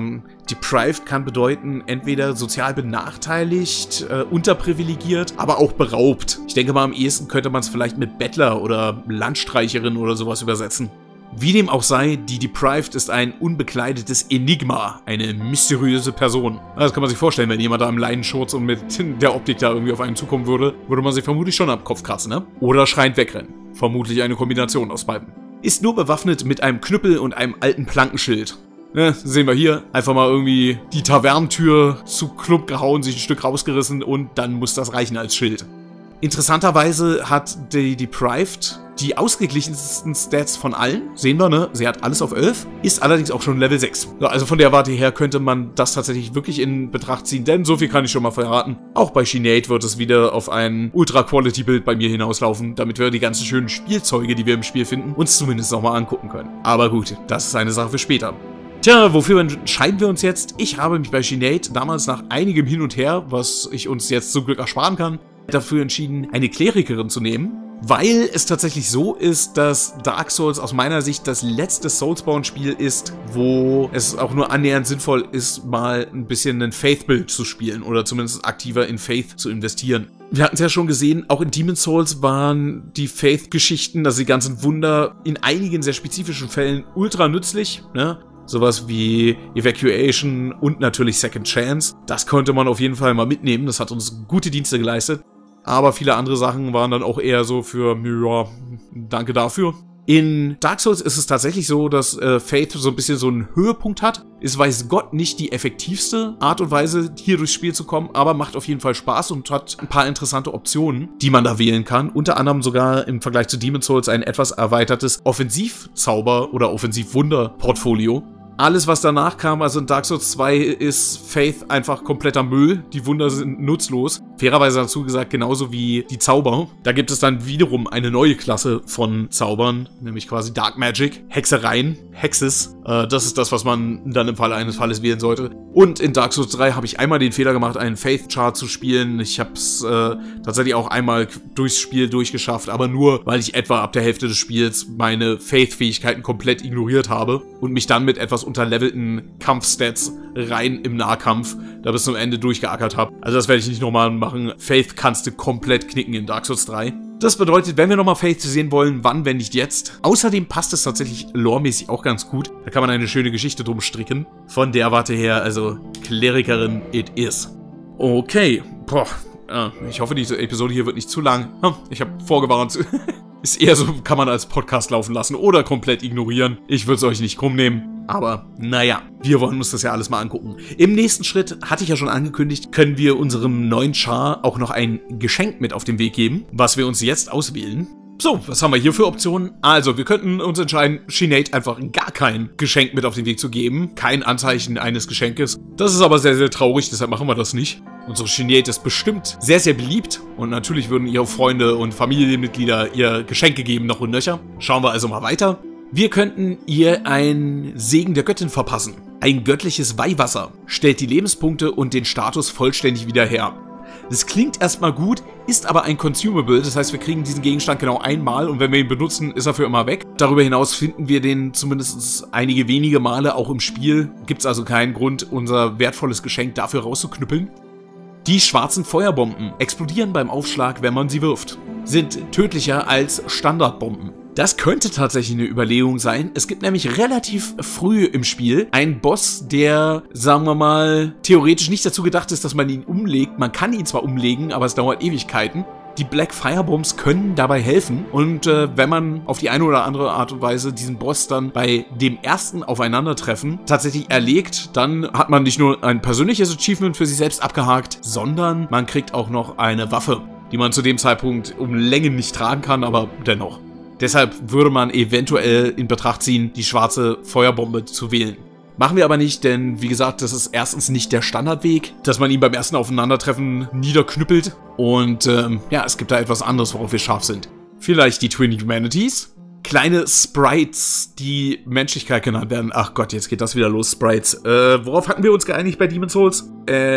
Deprived kann bedeuten, entweder sozial benachteiligt, unterprivilegiert, aber auch beraubt. Ich denke mal, am ehesten könnte man es vielleicht mit Bettler oder Landstreicherin oder sowas übersetzen. Wie dem auch sei, die Deprived ist ein unbekleidetes Enigma, eine mysteriöse Person. Das kann man sich vorstellen, wenn jemand da im Leinenschurz und mit der Optik da irgendwie auf einen zukommen würde, würde man sich vermutlich schon am Kopf kratzen, ne? Oder schreiend wegrennen. Vermutlich eine Kombination aus beiden. Ist nur bewaffnet mit einem Knüppel und einem alten Plankenschild. Ne, sehen wir hier. Einfach mal irgendwie die Tavernentür zu Klump gehauen, sich ein Stück rausgerissen und dann muss das reichen als Schild. Interessanterweise hat die Deprived die ausgeglichensten Stats von allen. Sehen wir, ne? Sie hat alles auf 11, ist allerdings auch schon Level 6. Also von der Warte her könnte man das tatsächlich wirklich in Betracht ziehen, denn so viel kann ich schon mal verraten. Auch bei Sinead wird es wieder auf ein Ultra-Quality-Bild bei mir hinauslaufen, damit wir die ganzen schönen Spielzeuge, die wir im Spiel finden, uns zumindest nochmal angucken können. Aber gut, das ist eine Sache für später. Tja, wofür entscheiden wir uns jetzt? Ich habe mich bei Sinead damals nach einigem Hin und Her, was ich uns jetzt zum Glück ersparen kann, dafür entschieden, eine Klerikerin zu nehmen, weil es tatsächlich so ist, dass Dark Souls aus meiner Sicht das letzte Soulsborne-Spiel ist, wo es auch nur annähernd sinnvoll ist, mal ein bisschen ein Faith-Build zu spielen oder zumindest aktiver in Faith zu investieren. Wir hatten es ja schon gesehen, auch in Demon's Souls waren die Faith-Geschichten, also die ganzen Wunder, in einigen sehr spezifischen Fällen ultra nützlich, ne? Sowas wie Evacuation und natürlich Second Chance. Das konnte man auf jeden Fall mal mitnehmen. Das hat uns gute Dienste geleistet. Aber viele andere Sachen waren dann auch eher so für, ja, danke dafür. In Dark Souls ist es tatsächlich so, dass Faith so ein bisschen so einen Höhepunkt hat. Ist, weiß Gott, nicht die effektivste Art und Weise, hier durchs Spiel zu kommen, aber macht auf jeden Fall Spaß und hat ein paar interessante Optionen, die man da wählen kann. Unter anderem sogar im Vergleich zu Demon's Souls ein etwas erweitertes Offensivzauber- oder Offensivwunder-Portfolio. Alles, was danach kam, also in Dark Souls 2, ist Faith einfach kompletter Müll. Die Wunder sind nutzlos. Fairerweise dazu gesagt, genauso wie die Zauber. Da gibt es dann wiederum eine neue Klasse von Zaubern, nämlich quasi Dark Magic, Hexereien, Hexes. Das ist das, was man dann im Falle eines Falles wählen sollte. Und in Dark Souls 3 habe ich einmal den Fehler gemacht, einen Faith-Chart zu spielen. Ich habe es tatsächlich auch einmal durchs Spiel durchgeschafft, aber nur, weil ich etwa ab der Hälfte des Spiels meine Faith-Fähigkeiten komplett ignoriert habe und mich dann mit etwas unterlevelten Kampfstats rein im Nahkampf da bis zum Ende durchgeackert habe. Also das werde ich nicht nochmal machen. Faith kannst du komplett knicken in Dark Souls 3. Das bedeutet, wenn wir nochmal Faith sehen wollen, wann, wenn nicht jetzt. Außerdem passt es tatsächlich loremäßig auch ganz gut. Da kann man eine schöne Geschichte drum stricken. Von der Warte her, also Klerikerin it is. Okay, boah. Ich hoffe, diese Episode hier wird nicht zu lang. Ich habe vorgewarnt. Ist eher so, kann man als Podcast laufen lassen oder komplett ignorieren. Ich würde es euch nicht krumm nehmen. Aber naja, wir wollen uns das ja alles mal angucken. Im nächsten Schritt, hatte ich ja schon angekündigt, können wir unserem neuen Char auch noch ein Geschenk mit auf den Weg geben, was wir uns jetzt auswählen. So, was haben wir hier für Optionen? Also, wir könnten uns entscheiden, Sinead einfach gar kein Geschenk mit auf den Weg zu geben. Kein Anzeichen eines Geschenkes. Das ist aber sehr, sehr traurig, deshalb machen wir das nicht. Unsere Sinead ist bestimmt sehr, sehr beliebt. Und natürlich würden ihre Freunde und Familienmitglieder ihr Geschenke geben, noch und nöcher. Schauen wir also mal weiter. Wir könnten ihr ein Segen der Göttin verpassen. Ein göttliches Weihwasser stellt die Lebenspunkte und den Status vollständig wieder her. Das klingt erstmal gut, ist aber ein Consumable, das heißt, wir kriegen diesen Gegenstand genau einmal und wenn wir ihn benutzen, ist er für immer weg. Darüber hinaus finden wir den zumindest einige wenige Male auch im Spiel. Gibt es also keinen Grund, unser wertvolles Geschenk dafür rauszuknüppeln. Die schwarzen Feuerbomben explodieren beim Aufschlag, wenn man sie wirft. Sind tödlicher als Standardbomben. Das könnte tatsächlich eine Überlegung sein. Es gibt nämlich relativ früh im Spiel einen Boss, der, sagen wir mal, theoretisch nicht dazu gedacht ist, dass man ihn umlegt. Man kann ihn zwar umlegen, aber es dauert Ewigkeiten. Die Black Firebombs können dabei helfen und wenn man auf die eine oder andere Art und Weise diesen Boss dann bei dem ersten Aufeinandertreffen tatsächlich erlegt, dann hat man nicht nur ein persönliches Achievement für sich selbst abgehakt, sondern man kriegt auch noch eine Waffe, die man zu dem Zeitpunkt um Längen nicht tragen kann, aber dennoch. Deshalb würde man eventuell in Betracht ziehen, die schwarze Feuerbombe zu wählen. Machen wir aber nicht, denn wie gesagt, das ist erstens nicht der Standardweg, dass man ihn beim ersten Aufeinandertreffen niederknüppelt. Und ja, es gibt da etwas anderes, worauf wir scharf sind. Vielleicht die Twin Humanities. Kleine Sprites, die Menschlichkeit genannt werden. Ach Gott, jetzt geht das wieder los, Sprites. Worauf hatten wir uns geeinigt bei Demon's Souls?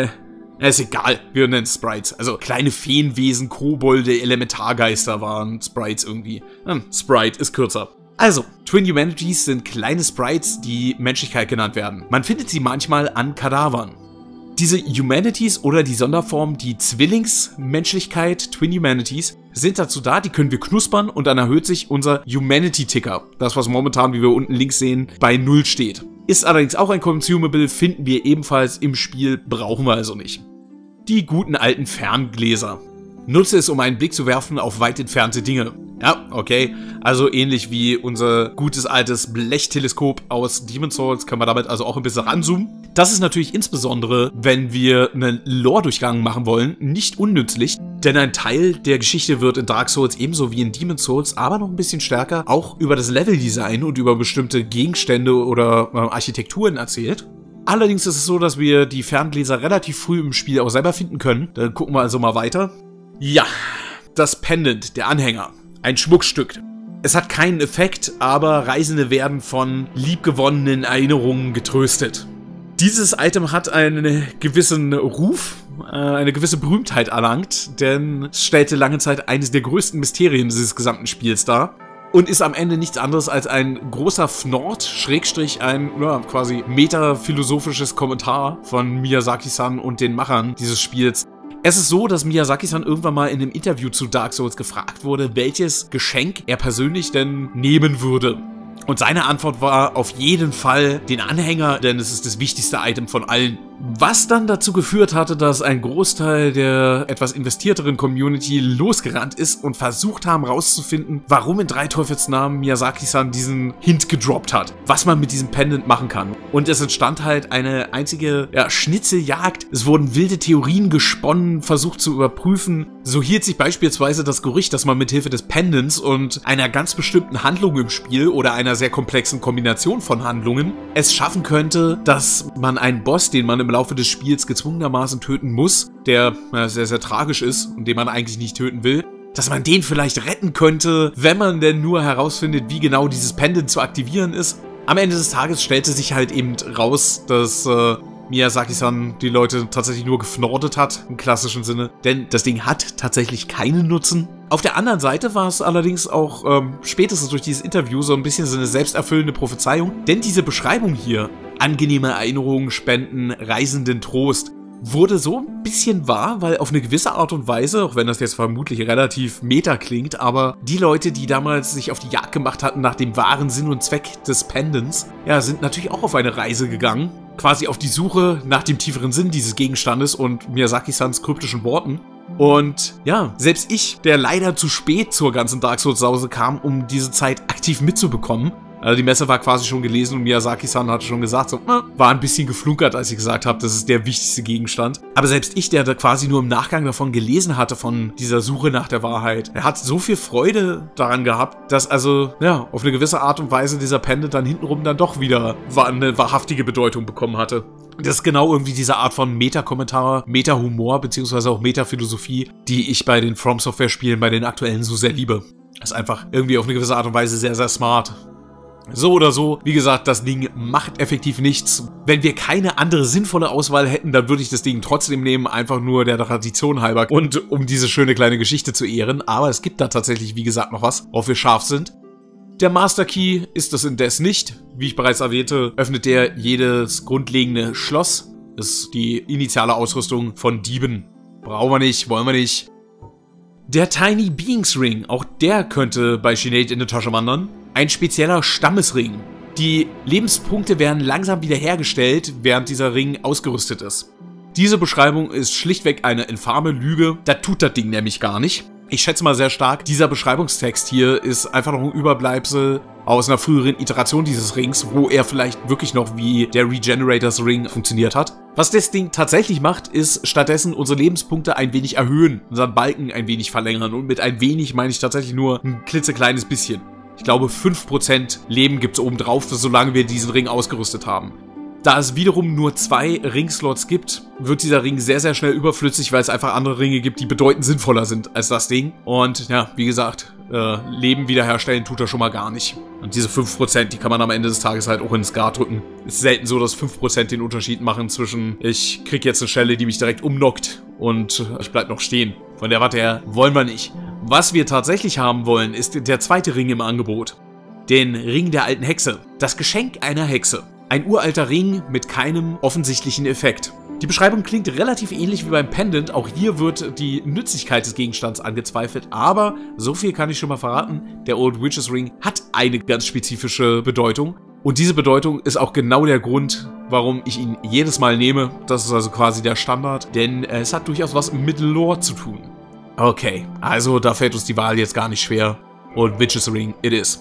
Ist egal, wir nennen es Sprites. Also kleine Feenwesen, Kobolde, Elementargeister waren Sprites irgendwie. Sprite ist kürzer. Also, Twin Humanities sind kleine Sprites, die Menschlichkeit genannt werden. Man findet sie manchmal an Kadavern. Diese Humanities oder die Sonderform, die Zwillingsmenschlichkeit, Twin Humanities, sind dazu da, die können wir knuspern und dann erhöht sich unser Humanity-Ticker. Das, was momentan, wie wir unten links sehen, bei 0 steht. Ist allerdings auch ein Consumable, finden wir ebenfalls im Spiel, brauchen wir also nicht. Die guten alten Ferngläser. Nutze es, um einen Blick zu werfen auf weit entfernte Dinge. Ja, okay. Also ähnlich wie unser gutes altes Blechteleskop aus Demon's Souls können wir damit also auch ein bisschen ranzoomen. Das ist natürlich insbesondere, wenn wir einen Lore-Durchgang machen wollen, nicht unnützlich, denn ein Teil der Geschichte wird in Dark Souls ebenso wie in Demon's Souls, aber noch ein bisschen stärker, auch über das Leveldesign und über bestimmte Gegenstände oder Architekturen erzählt. Allerdings ist es so, dass wir die Ferngläser relativ früh im Spiel auch selber finden können. Dann gucken wir also mal weiter. Ja, das Pendant, der Anhänger. Ein Schmuckstück. Es hat keinen Effekt, aber Reisende werden von liebgewonnenen Erinnerungen getröstet. Dieses Item hat einen gewissen Ruf, eine gewisse Berühmtheit erlangt, denn es stellte lange Zeit eines der größten Mysterien dieses gesamten Spiels dar und ist am Ende nichts anderes als ein großer Fnord, Schrägstrich ein quasi metaphilosophisches Kommentar von Miyazaki-san und den Machern dieses Spiels. Es ist so, dass Miyazaki-san irgendwann mal in einem Interview zu Dark Souls gefragt wurde, welches Geschenk er persönlich denn nehmen würde. Und seine Antwort war auf jeden Fall den Anhänger, denn es ist das wichtigste Item von allen. Was dann dazu geführt hatte, dass ein Großteil der etwas investierteren Community losgerannt ist und versucht haben rauszufinden, warum in drei Teufelsnamen Miyazaki-san diesen Hint gedroppt hat, was man mit diesem Pendant machen kann. Und es entstand halt eine einzige Schnitzeljagd. Es wurden wilde Theorien gesponnen, versucht zu überprüfen. So hielt sich beispielsweise das Gerücht, dass man mithilfe des Pendants und einer ganz bestimmten Handlung im Spiel oder einer sehr komplexen Kombination von Handlungen es schaffen könnte, dass man einen Boss, den man im Laufe des Spiels gezwungenermaßen töten muss, der sehr, sehr tragisch ist und den man eigentlich nicht töten will, dass man den vielleicht retten könnte, wenn man denn nur herausfindet, wie genau dieses Pendant zu aktivieren ist. Am Ende des Tages stellte sich halt eben raus, dass Miyazaki-san die Leute tatsächlich nur gefnordet hat, im klassischen Sinne, denn das Ding hat tatsächlich keinen Nutzen. Auf der anderen Seite war es allerdings auch spätestens durch dieses Interview so ein bisschen so eine selbsterfüllende Prophezeiung, denn diese Beschreibung hier, angenehme Erinnerungen spenden, reisenden Trost, wurde so ein bisschen wahr, weil auf eine gewisse Art und Weise, auch wenn das jetzt vermutlich relativ meta klingt, aber die Leute, die damals sich auf die Jagd gemacht hatten nach dem wahren Sinn und Zweck des Pendants, sind natürlich auch auf eine Reise gegangen, quasi auf die Suche nach dem tieferen Sinn dieses Gegenstandes und Miyazaki-sans kryptischen Worten. Und ja, selbst ich, der leider zu spät zur ganzen Dark Souls-Sause kam, um diese Zeit aktiv mitzubekommen, also die Messe war quasi schon gelesen und Miyazaki-san hatte schon gesagt, so, war ein bisschen geflunkert, als ich gesagt habe, das ist der wichtigste Gegenstand. Aber selbst ich, der da quasi nur im Nachgang davon gelesen hatte, von dieser Suche nach der Wahrheit, er hat so viel Freude daran gehabt, dass also, auf eine gewisse Art und Weise dieser Pendant dann hintenrum dann doch wieder eine wahrhaftige Bedeutung bekommen hatte. Das ist genau irgendwie diese Art von Meta-Kommentar, Meta-Humor, beziehungsweise auch Meta-Philosophie, die ich bei den From Software-Spielen, bei den aktuellen so sehr liebe. Das ist einfach irgendwie auf eine gewisse Art und Weise sehr, sehr smart. So oder so, wie gesagt, das Ding macht effektiv nichts. Wenn wir keine andere sinnvolle Auswahl hätten, dann würde ich das Ding trotzdem nehmen, einfach nur der Tradition halber und um diese schöne kleine Geschichte zu ehren. Aber es gibt da tatsächlich, wie gesagt, noch was, worauf wir scharf sind. Der Master Key ist es indes nicht. Wie ich bereits erwähnte, öffnet der jedes grundlegende Schloss. Das ist die initiale Ausrüstung von Dieben. Brauchen wir nicht, wollen wir nicht. Der Tiny Beings Ring, auch der könnte bei Sinead in die Tasche wandern. Ein spezieller Stammesring. Die Lebenspunkte werden langsam wiederhergestellt, während dieser Ring ausgerüstet ist. Diese Beschreibung ist schlichtweg eine infame Lüge. Das tut das Ding nämlich gar nicht. Ich schätze mal sehr stark, dieser Beschreibungstext hier ist einfach noch ein Überbleibsel aus einer früheren Iteration dieses Rings, wo er vielleicht wirklich noch wie der Regenerators Ring funktioniert hat. Was das Ding tatsächlich macht, ist stattdessen unsere Lebenspunkte ein wenig erhöhen, unseren Balken ein wenig verlängern und mit ein wenig meine ich tatsächlich nur ein klitzekleines bisschen. Ich glaube 5% Leben gibt es obendrauf, solange wir diesen Ring ausgerüstet haben. Da es wiederum nur 2 Ringslots gibt, wird dieser Ring sehr, sehr schnell überflüssig, weil es einfach andere Ringe gibt, die bedeutend sinnvoller sind als das Ding. Und ja, wie gesagt, Leben wiederherstellen tut er schon mal gar nicht. Und diese 5%, die kann man am Ende des Tages halt auch ins Skat drücken. Es ist selten so, dass 5% den Unterschied machen zwischen, ich krieg jetzt eine Schelle, die mich direkt umknockt und ich bleib noch stehen. Von der Warte her wollen wir nicht. Was wir tatsächlich haben wollen, ist der zweite Ring im Angebot. Den Ring der alten Hexe. Das Geschenk einer Hexe. Ein uralter Ring mit keinem offensichtlichen Effekt. Die Beschreibung klingt relativ ähnlich wie beim Pendant. Auch hier wird die Nützlichkeit des Gegenstands angezweifelt. Aber so viel kann ich schon mal verraten. Der Old Witch's Ring hat eine ganz spezifische Bedeutung. Und diese Bedeutung ist auch genau der Grund, warum ich ihn jedes Mal nehme. Das ist also quasi der Standard. Denn es hat durchaus was mit Lore zu tun. Okay, also da fällt uns die Wahl jetzt gar nicht schwer. Old Witch's Ring, it is.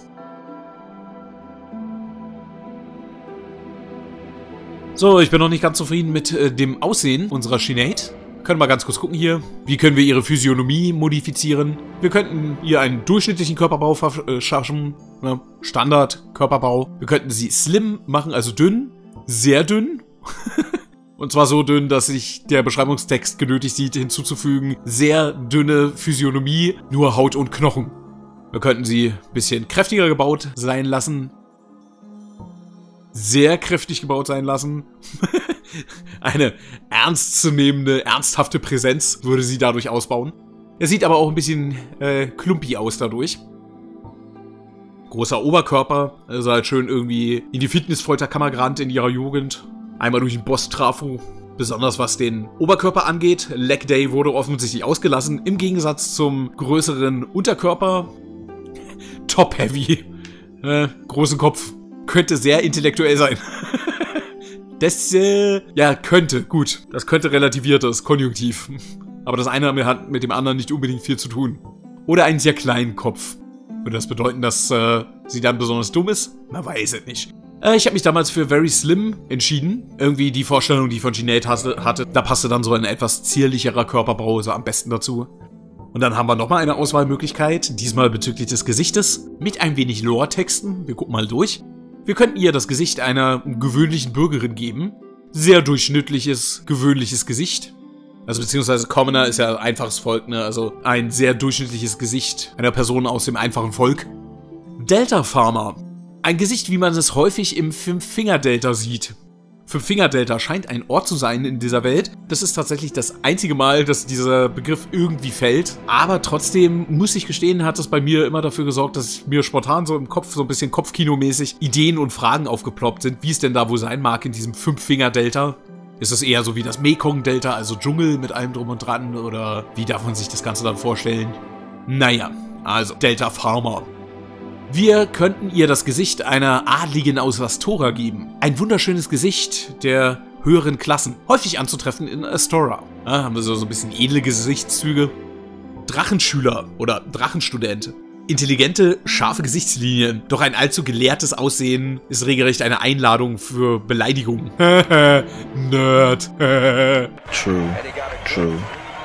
So, ich bin noch nicht ganz zufrieden mit dem Aussehen unserer Sinead. Können wir ganz kurz gucken hier. Wie können wir ihre Physiognomie modifizieren? Wir könnten ihr einen durchschnittlichen Körperbau schaffen. Ne? Standard-Körperbau. Wir könnten sie slim machen, also dünn. Sehr dünn. Und zwar so dünn, dass sich der Beschreibungstext genötigt sieht, hinzuzufügen. Sehr dünne Physiognomie, nur Haut und Knochen. Wir könnten sie ein bisschen kräftiger gebaut sein lassen. Sehr kräftig gebaut sein lassen. Eine ernstzunehmende, ernsthafte Präsenz würde sie dadurch ausbauen. Er sieht aber auch ein bisschen klumpig aus dadurch. Großer Oberkörper, also halt schön irgendwie in die Fitnessfolterkammer gerannt in ihrer Jugend. Einmal durch den Boss-Trafo. Besonders was den Oberkörper angeht. Leg Day wurde offensichtlich ausgelassen. Im Gegensatz zum größeren Unterkörper. Top-heavy. Großen Kopf. Könnte sehr intellektuell sein. Das, ja, könnte, gut. Das könnte relativiert, das Konjunktiv. Aber das eine hat mit dem anderen nicht unbedingt viel zu tun. Oder einen sehr kleinen Kopf. Würde das bedeuten, dass sie dann besonders dumm ist? Man weiß es nicht. Ich habe mich damals für Very Slim entschieden. Irgendwie die Vorstellung, die ich von Sinead hatte, da passte dann so ein etwas zierlicherer Körperbau so am besten dazu. Und dann haben wir nochmal eine Auswahlmöglichkeit, diesmal bezüglich des Gesichtes, mit ein wenig Lore-Texten. Wir gucken mal durch. Wir könnten ihr das Gesicht einer gewöhnlichen Bürgerin geben. Sehr durchschnittliches, gewöhnliches Gesicht. Also beziehungsweise Commoner ist ja einfaches Volk, ne? Also ein sehr durchschnittliches Gesicht einer Person aus dem einfachen Volk. Delta Farmer. Ein Gesicht, wie man es häufig im Fünf-Finger-Delta sieht. Fünf-Finger-Delta scheint ein Ort zu sein in dieser Welt. Das ist tatsächlich das einzige Mal, dass dieser Begriff irgendwie fällt. Aber trotzdem, muss ich gestehen, hat es bei mir immer dafür gesorgt, dass mir spontan so im Kopf, so ein bisschen Kopfkinomäßig, Ideen und Fragen aufgeploppt sind, wie es denn da wohl sein mag in diesem Fünf-Finger-Delta. Ist es eher so wie das Mekong-Delta, also Dschungel mit allem drum und dran? Oder wie darf man sich das Ganze dann vorstellen? Naja, also Delta Farmer. Wir könnten ihr das Gesicht einer Adligen aus Astora geben. Ein wunderschönes Gesicht der höheren Klassen. Häufig anzutreffen in Astora. Ja, haben wir so ein bisschen edle Gesichtszüge. Drachenschüler oder Drachenstudent. Intelligente, scharfe Gesichtslinien. Doch ein allzu gelehrtes Aussehen ist regelrecht eine Einladung für Beleidigung. Nerd. True. True.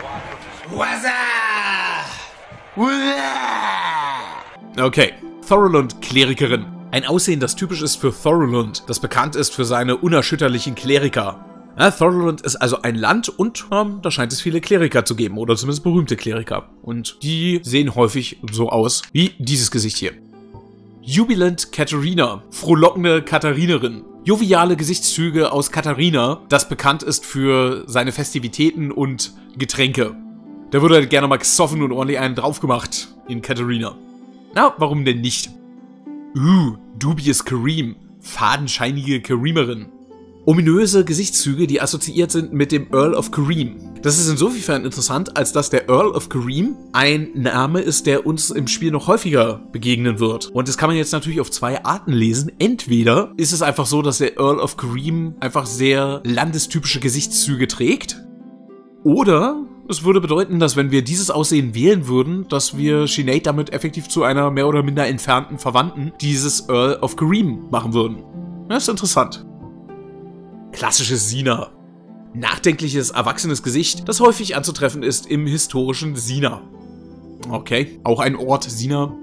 Okay. Thorolund Klerikerin. Ein Aussehen, das typisch ist für Thorolund, das bekannt ist für seine unerschütterlichen Kleriker. Ja, Thorolund ist also ein Land und da scheint es viele Kleriker zu geben, oder zumindest berühmte Kleriker. Und die sehen häufig so aus wie dieses Gesicht hier. Jubilant Katharina, frohlockende Katharinerin. Joviale Gesichtszüge aus Katharina, das bekannt ist für seine Festivitäten und Getränke. Da wurde halt gerne mal gesoffen und ordentlich einen draufgemacht in Katharina. Na, warum denn nicht? Dubious Kareem. Fadenscheinige Kareemerin. Ominöse Gesichtszüge, die assoziiert sind mit dem Earl of Kareem. Das ist insofern interessant, als dass der Earl of Kareem ein Name ist, der uns im Spiel noch häufiger begegnen wird. Und das kann man jetzt natürlich auf zwei Arten lesen. Entweder ist es einfach so, dass der Earl of Kareem einfach sehr landestypische Gesichtszüge trägt. Oder es würde bedeuten, dass wenn wir dieses Aussehen wählen würden, dass wir Sinead damit effektiv zu einer mehr oder minder entfernten Verwandten dieses Earl of Kareem machen würden. Das ist interessant. Klassisches Sina. Nachdenkliches, erwachsenes Gesicht, das häufig anzutreffen ist im historischen Sina. Okay, auch ein Ort, Sina.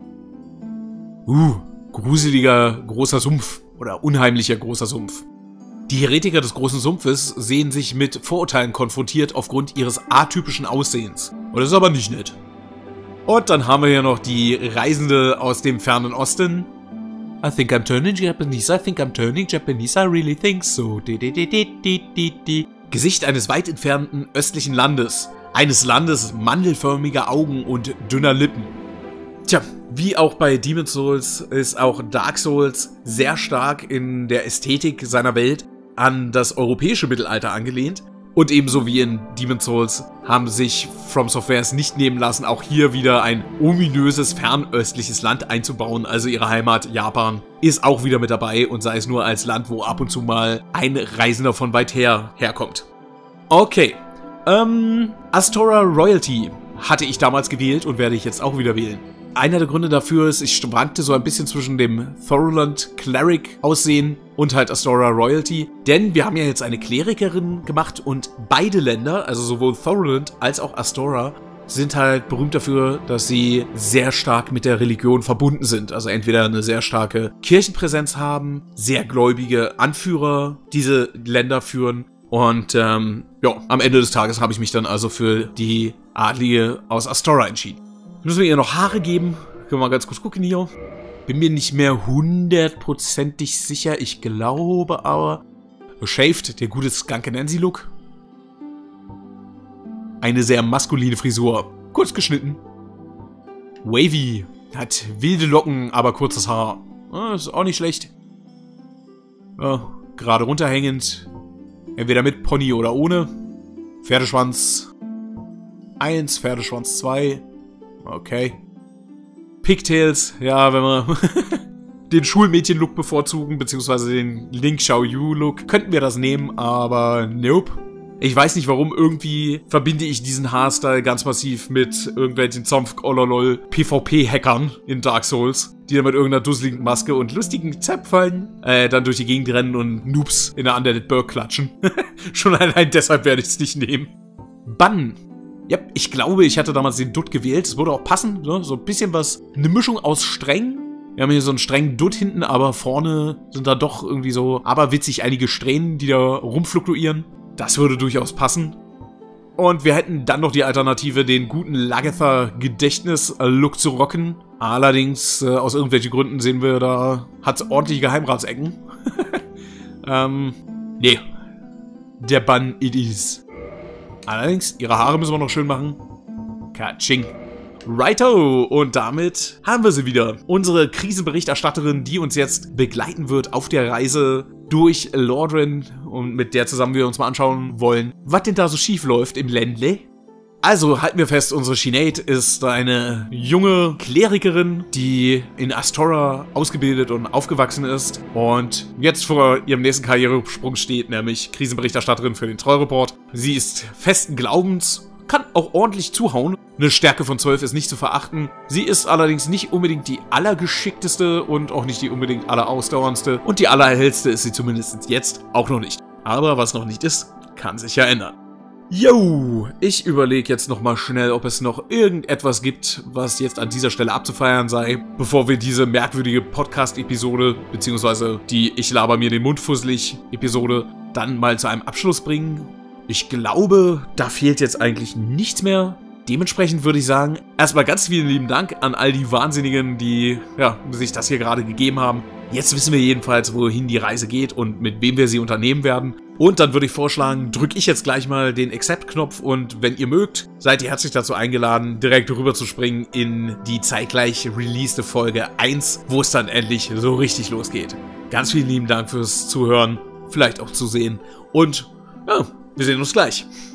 Gruseliger großer Sumpf oder unheimlicher großer Sumpf. Die Heretiker des großen Sumpfes sehen sich mit Vorurteilen konfrontiert aufgrund ihres atypischen Aussehens. Und das ist aber nicht nett. Und dann haben wir hier noch die Reisende aus dem fernen Osten. I think I'm turning Japanese, I think I'm turning Japanese, I really think so. Gesicht eines weit entfernten östlichen Landes. Eines Landes mandelförmiger Augen und dünner Lippen. Tja, Wie auch bei Demon's Souls ist auch Dark Souls sehr stark in der Ästhetik seiner Welt an das europäische Mittelalter angelehnt. Und ebenso wie in Demon's Souls haben sich From Software es nicht nehmen lassen, auch hier wieder ein ominöses fernöstliches Land einzubauen. Also ihre Heimat Japan ist auch wieder mit dabei und sei es nur als Land, wo ab und zu mal ein Reisender von weit herkommt. Okay, Astora Royalty hatte ich damals gewählt und werde ich jetzt auch wieder wählen. Einer der Gründe dafür ist, ich schwankte so ein bisschen zwischen dem Thorolund Cleric Aussehen und halt Astora Royalty, denn wir haben ja jetzt eine Klerikerin gemacht und beide Länder, also sowohl Thorolund als auch Astora, sind halt berühmt dafür, dass sie sehr stark mit der Religion verbunden sind. Also entweder eine sehr starke Kirchenpräsenz haben, sehr gläubige Anführer diese Länder führen und ja, am Ende des Tages habe ich mich dann also für die Adlige aus Astora entschieden. Müssen wir ihr noch Haare geben? Können wir mal ganz kurz gucken hier. Bin mir nicht mehr hundertprozentig sicher. Ich glaube aber... Shaved, der gute Skunky Nancy Look. Eine sehr maskuline Frisur. Kurz geschnitten. Wavy. Hat wilde Locken, aber kurzes Haar. Ist auch nicht schlecht. Ja, gerade runterhängend. Entweder mit Pony oder ohne. Pferdeschwanz 1, Pferdeschwanz 2. Okay. Pigtails, ja, wenn wir den Schulmädchen-Look bevorzugen, beziehungsweise den Link Xiaoyu-Look, könnten wir das nehmen, aber nope. Ich weiß nicht warum, irgendwie verbinde ich diesen Haarstyle ganz massiv mit irgendwelchen Zompf-Ololol PvP-Hackern in Dark Souls, die dann mit irgendeiner dusseligen Maske und lustigen Zäpfchen dann durch die Gegend rennen und Noobs in der Undead Burg klatschen. Schon allein deshalb werde ich es nicht nehmen. Bann. Ja, ich glaube, ich hatte damals den Dutt gewählt. Es würde auch passen, ne? So ein bisschen was, eine Mischung aus Strängen. Wir haben hier so einen strengen Dutt hinten, aber vorne sind da doch irgendwie so aberwitzig einige Strähnen, die da rumfluktuieren. Das würde durchaus passen. Und wir hätten dann noch die Alternative, den guten Lagertha-Gedächtnis-Look zu rocken. Allerdings, aus irgendwelchen Gründen sehen wir, da hat es ordentliche Geheimratsecken. Nee. Der Bann it is. Allerdings, ihre Haare müssen wir noch schön machen. Katsching. Righto! Und damit haben wir sie wieder. Unsere Krisenberichterstatterin, die uns jetzt begleiten wird auf der Reise durch Lordran und mit der zusammen wir uns mal anschauen wollen, was denn da so schief läuft im Ländle. Also halten wir fest, unsere Sinead ist eine junge Klerikerin, die in Astora ausgebildet und aufgewachsen ist und jetzt vor ihrem nächsten Karrieresprung steht, nämlich Krisenberichterstatterin für den Trollreport. Sie ist festen Glaubens, kann auch ordentlich zuhauen. Eine Stärke von 12 ist nicht zu verachten. Sie ist allerdings nicht unbedingt die allergeschickteste und auch nicht die unbedingt allerausdauerndste. Und die allerhellste ist sie zumindest jetzt auch noch nicht. Aber was noch nicht ist, kann sich ja ändern. Yo, ich überlege jetzt nochmal schnell, ob es noch irgendetwas gibt, was jetzt an dieser Stelle abzufeiern sei, bevor wir diese merkwürdige Podcast-Episode, beziehungsweise die Ich laber mir den Mund fusselig Episode, dann mal zu einem Abschluss bringen. Ich glaube, da fehlt jetzt eigentlich nichts mehr. Dementsprechend würde ich sagen, erstmal ganz vielen lieben Dank an all die Wahnsinnigen, die ja, sich das hier gerade gegeben haben. Jetzt wissen wir jedenfalls, wohin die Reise geht und mit wem wir sie unternehmen werden. Und dann würde ich vorschlagen, drücke ich jetzt gleich mal den Accept-Knopf und wenn ihr mögt, seid ihr herzlich dazu eingeladen, direkt rüber zu springen in die zeitgleich releaste Folge 1, wo es dann endlich so richtig losgeht. Ganz vielen lieben Dank fürs Zuhören, vielleicht auch Zusehen und ja, wir sehen uns gleich.